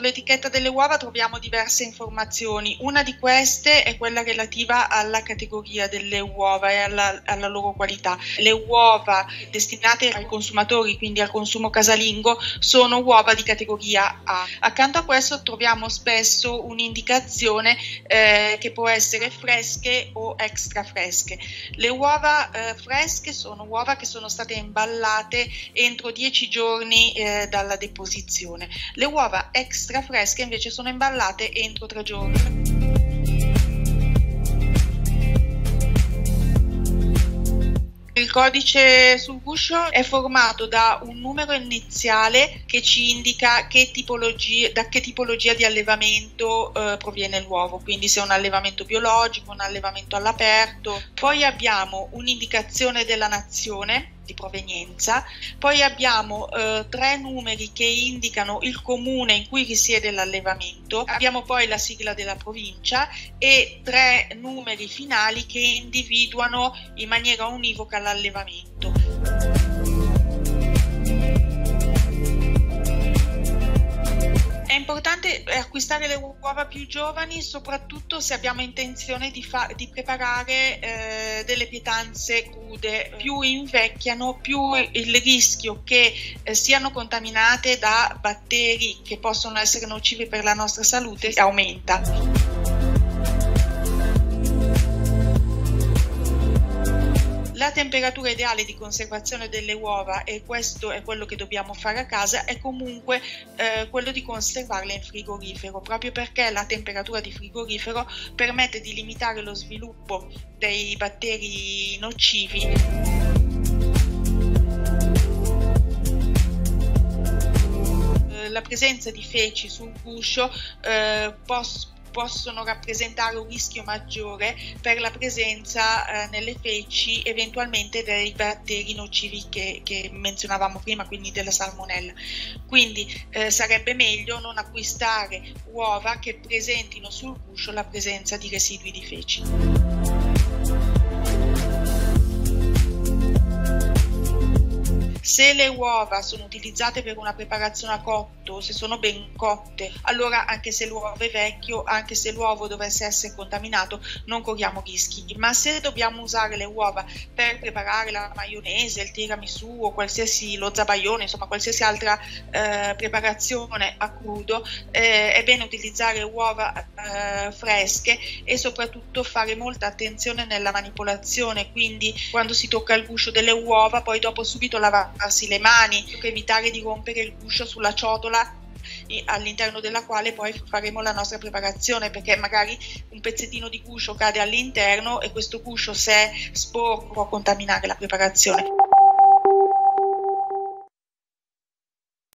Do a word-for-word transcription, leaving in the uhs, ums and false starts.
sull'etichetta delle uova troviamo diverse informazioni. Una di queste è quella relativa alla categoria delle uova e alla, alla loro qualità. Le uova destinate ai consumatori, quindi al consumo casalingo, sono uova di categoria A. Accanto a questo troviamo spesso un'indicazione eh, che può essere fresche o extra fresche. Le uova eh, fresche sono uova che sono state imballate entro dieci giorni eh, dalla deposizione. Le uova extra fresche invece sono imballate entro tre giorni. Il codice sul guscio è formato da un numero iniziale che ci indica che tipologia, da che tipologia di allevamento eh, proviene l'uovo, quindi se è un allevamento biologico, un allevamento all'aperto. Poi abbiamo un'indicazione della nazione di provenienza, poi abbiamo eh, tre numeri che indicano il comune in cui risiede l'allevamento, abbiamo poi la sigla della provincia e tre numeri finali che individuano in maniera univoca l'allevamento. È importante acquistare le uova più giovani, soprattutto se abbiamo intenzione di, fa- di preparare eh, delle pietanze crude. Più invecchiano, più il rischio che eh, siano contaminate da batteri che possono essere nocivi per la nostra salute aumenta. La temperatura ideale di conservazione delle uova, e questo è quello che dobbiamo fare a casa, è comunque eh, quello di conservarle in frigorifero, proprio perché la temperatura di frigorifero permette di limitare lo sviluppo dei batteri nocivi. La presenza di feci sul guscio eh, pos- possono rappresentare un rischio maggiore per la presenza eh, nelle feci eventualmente dei batteri nocivi che, che menzionavamo prima, quindi della salmonella. Quindi eh, sarebbe meglio non acquistare uova che presentino sul guscio la presenza di residui di feci. Se le uova sono utilizzate per una preparazione a cotto, se sono ben cotte, allora anche se l'uovo è vecchio, anche se l'uovo dovesse essere contaminato, non corriamo rischi. Ma se dobbiamo usare le uova per preparare la maionese, il tiramisù o qualsiasi, lo zabaione, insomma qualsiasi altra eh, preparazione a crudo, eh, è bene utilizzare uova eh, fresche e soprattutto fare molta attenzione nella manipolazione, quindi quando si tocca il guscio delle uova, poi dopo subito lavare le mani, per evitare di rompere il guscio sulla ciotola all'interno della quale poi faremo la nostra preparazione, perché magari un pezzettino di guscio cade all'interno e questo guscio, se è sporco, può contaminare la preparazione.